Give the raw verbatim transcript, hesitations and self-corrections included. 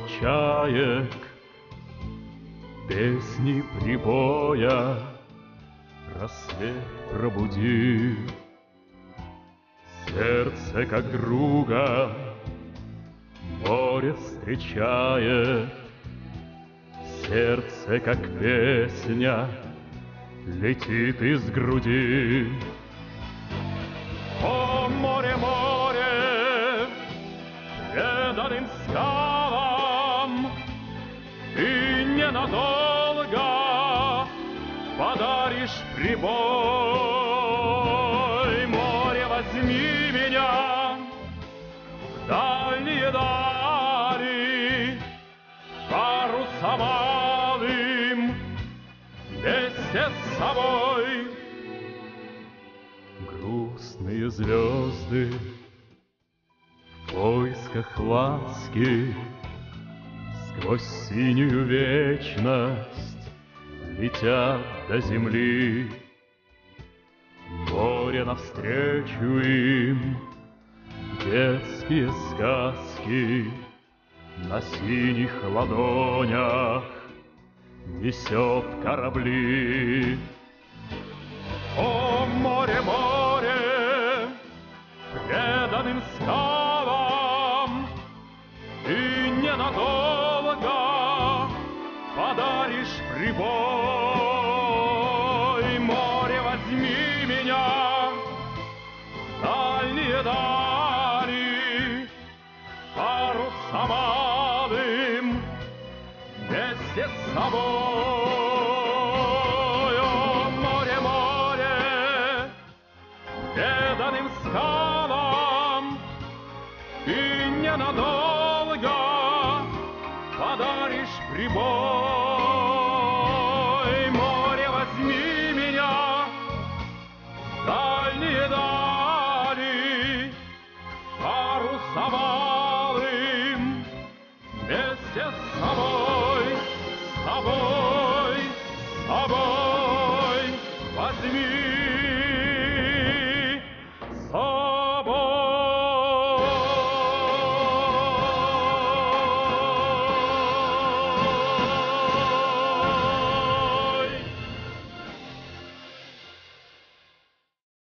чаек, песни прибоя рассвет пробудил. Сердце как друга море встречает, сердце как песня летит из груди. О, море, море, преданным скалам, ты ненадолго подаришь прибой. Море, возьми меня в дальние дали, паруса малым вместе с собой. Грустные звезды в поисках ласки сквозь синюю вечность летят до земли. Море навстречу им детские сказки на синих ладонях несет корабли. О, море, море, преданным скалам, ты ненадолго подаришь прибой. Море, возьми меня в дальние дали, паруса малым вместе с собой. Преданным скалам ты ненадолго подаришь прибой. Море, возьми меня в дальние дали, паруса